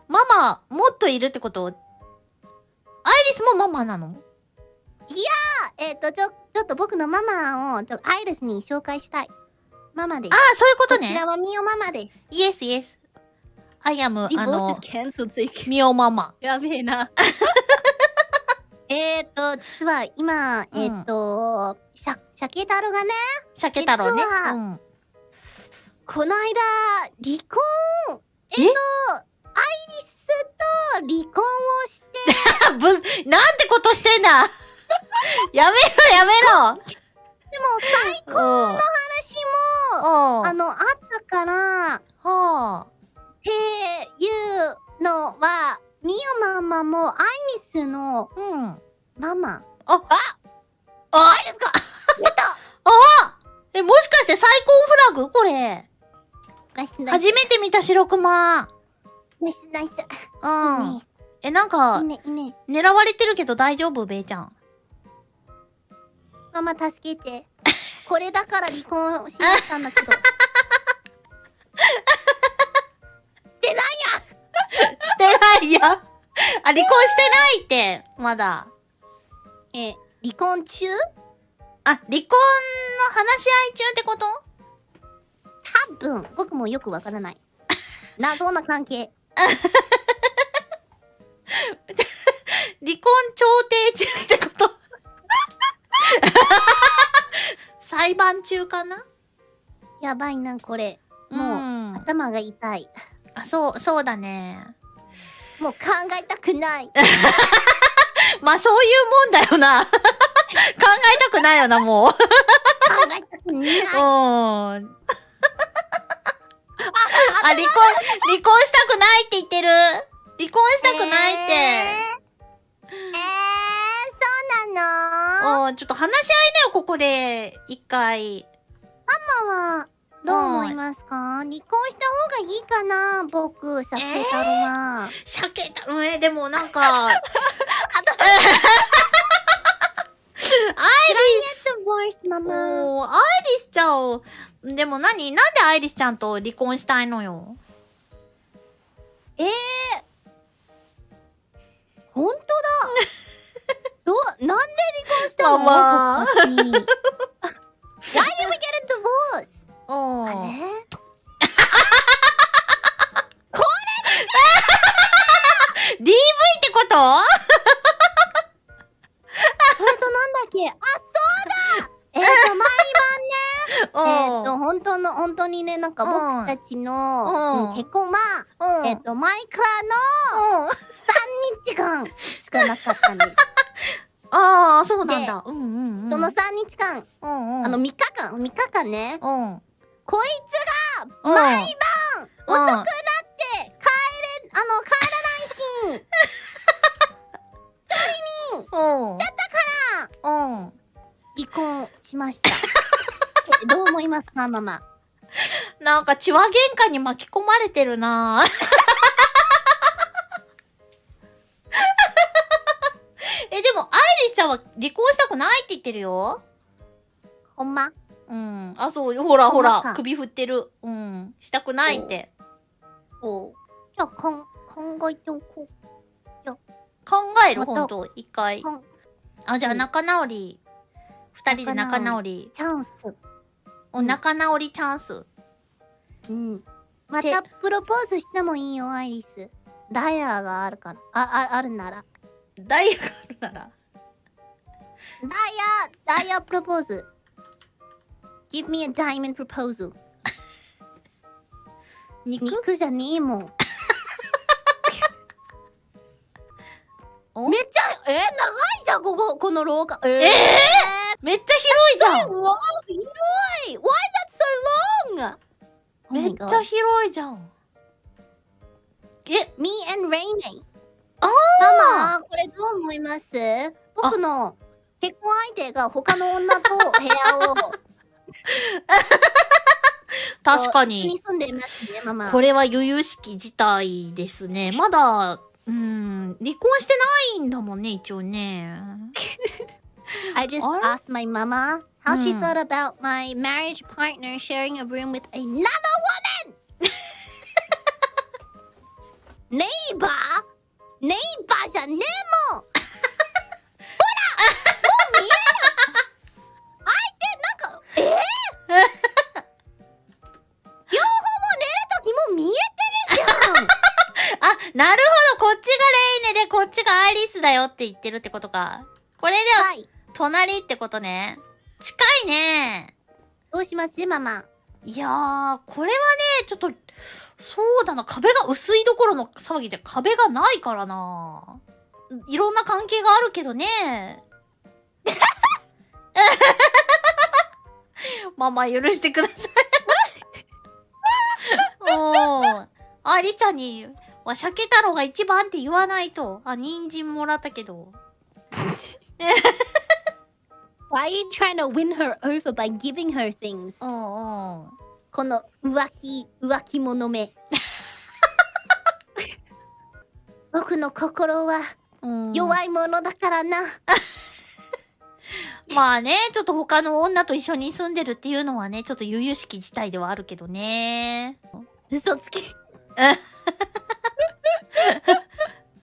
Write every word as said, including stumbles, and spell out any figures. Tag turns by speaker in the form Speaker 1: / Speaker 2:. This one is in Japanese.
Speaker 1: ママ、もっといるってこと？アイリスもママなの？
Speaker 2: いやー、えっと、ちょ、ちょっと僕のママを、ちょ、アイリスに紹介したい。ママです。
Speaker 1: ああ、そういうことね。
Speaker 2: こちらはミオママです。
Speaker 1: イエスイエス。アイアム、あの、
Speaker 2: cancelled
Speaker 1: ミオママ。
Speaker 2: やべえな。えっと、実は今、えっと、シャ、シャケ太郎がね、
Speaker 1: シャケ太郎ね。
Speaker 2: 実は
Speaker 1: うん。
Speaker 2: こないだ、離婚、えっと、アイリスと離婚をして、
Speaker 1: ぶ、なんてことしてんだやめろやめろ
Speaker 2: でも再婚の話も、あの、あったから、
Speaker 1: はあ。
Speaker 2: っていうのは、ミオママもアイリスの
Speaker 1: うん。
Speaker 2: ママ。
Speaker 1: あ、あ、
Speaker 2: あ、アイリスかやった
Speaker 1: あえ、もしかして再婚フラグこれ。
Speaker 2: ナイスナイス。
Speaker 1: 初めて見た白熊。
Speaker 2: ナイスナイス。
Speaker 1: うん。
Speaker 2: いいね
Speaker 1: え、なんか、
Speaker 2: いいね、いいね。
Speaker 1: 狙われてるけど大丈夫ベイちゃん。
Speaker 2: ママ助けて。これだから離婚しましたんだけど。してないや
Speaker 1: してないや。あ、離婚してないって、まだ。
Speaker 2: え、離婚中？
Speaker 1: あ、離婚の話し合い中ってこと？
Speaker 2: 多分、僕もよくわからない。謎な関係。
Speaker 1: 離婚調停中ってこと裁判中かな？
Speaker 2: やばいな、これ。もう、
Speaker 1: うん
Speaker 2: 頭が痛い。
Speaker 1: あ、そう、そうだね。
Speaker 2: もう考えたくない。
Speaker 1: まあ、そういうもんだよな。考えたくないよな、もう。
Speaker 2: 考えたくない。
Speaker 1: うん。あ、離婚、離婚したくないって言ってる。離婚したくないって。
Speaker 2: えー、えー、そうなの？
Speaker 1: うん、ちょっと話し合いなよ、ここで。一回。
Speaker 2: ママは、どう思いますか？離婚した方がいいかな僕、シャケ太郎は。
Speaker 1: 鮭太郎、え、でもなんか、アイリス、
Speaker 2: ママ。
Speaker 1: もう、アイリスちゃんを、でも何なんでアイリスちゃんと離婚したいのよ？
Speaker 2: えー、ほんとだど、なんで離婚したの？
Speaker 1: ママ
Speaker 2: 僕たち Why did we get a divorce?
Speaker 1: うん。
Speaker 2: あれ
Speaker 1: ディーブイ ってこと？
Speaker 2: それとなんだっけ？あ、そうだえっと、毎晩ね、えっと、本当の、本当にね、なんか僕たちの、うん、結婚は、うん、えっと、前からの、さんにちかんしかなかったんです。
Speaker 1: ああ、そうなんだ。うんうんうん。
Speaker 2: そのさんにちかん、
Speaker 1: うんうん、
Speaker 2: あの、みっかかん、みっかかんね、
Speaker 1: うん、
Speaker 2: こいつが、毎晩、遅くなって、帰れ、あの、帰らないし、一人に、
Speaker 1: うん。
Speaker 2: だったから、
Speaker 1: うん。
Speaker 2: 離婚しました。どう思いますか、ママ。
Speaker 1: なんか、血は喧嘩に巻き込まれてるなぁ。え、でも、アイリスちゃんは離婚したくないって言ってるよ。
Speaker 2: ほんま？
Speaker 1: うん。あ、そう、ほらほら、
Speaker 2: ほんまか
Speaker 1: 首振ってる。うん。したくないって。
Speaker 2: おう。じゃあ、かん、考えておこう。
Speaker 1: 考える、
Speaker 2: また
Speaker 1: ほんと、一回。
Speaker 2: かん
Speaker 1: あ、じゃあ仲直り。二人で仲直り。
Speaker 2: チャンス。
Speaker 1: お、仲直りチャンス。
Speaker 2: うん。またプロポーズしてもいいよ、アイリス。ダイヤがあるから。あ、あ、あるなら。
Speaker 1: ダイヤがあるなら。
Speaker 2: ダイヤ、ダイヤプロポーズ。Give me a diamond proposal.
Speaker 1: 肉？
Speaker 2: 肉じゃねえもん。
Speaker 1: お
Speaker 2: めっちゃ、えー、長いじゃん、ここ、この廊下。えー、
Speaker 1: えー、めっちゃ広いじゃん。
Speaker 2: うわ、広い !Why is that so long?
Speaker 1: めっちゃ広いじゃん。え、
Speaker 2: Me and Rainy。
Speaker 1: あ
Speaker 2: ママ、これどう思います？僕の結婚相手が他の女と部屋を
Speaker 1: 確かに。
Speaker 2: に住んでいますね、ママ。
Speaker 1: これは由々しき事態ですね。まだ、うん、離婚してないんだもんね、一応ね。
Speaker 2: I just asked my mama how she thought about my marriage partner sharing a room with another woman! ネイバーネイバーじゃねえもんほらもう見える相手なんか、えぇ、ー、両方も寝るときも見えてるじゃん
Speaker 1: あ、なるほど、こっちがレイネでこっちがアリスだよって言ってるってことか。これでは、はい、隣ってことね。近いね。
Speaker 2: どうしますママ。
Speaker 1: いやー、これはね、ちょっと、そうだな、壁が薄いどころの騒ぎじゃ壁がないからな。いろんな関係があるけどね。ママ許してください。おー。あ、りちゃんに、わ、鮭太郎が一番って言わないと。あ、人参もらったけど。
Speaker 2: Why are you trying to win her over by giving her things?
Speaker 1: おうおう。
Speaker 2: この浮気、浮気者め。僕の心は弱いものだからな。
Speaker 1: まあね、ちょっと他の女と一緒に住んでるっていうのはね、ちょっと由々しき事態ではあるけどね。
Speaker 2: 嘘つき。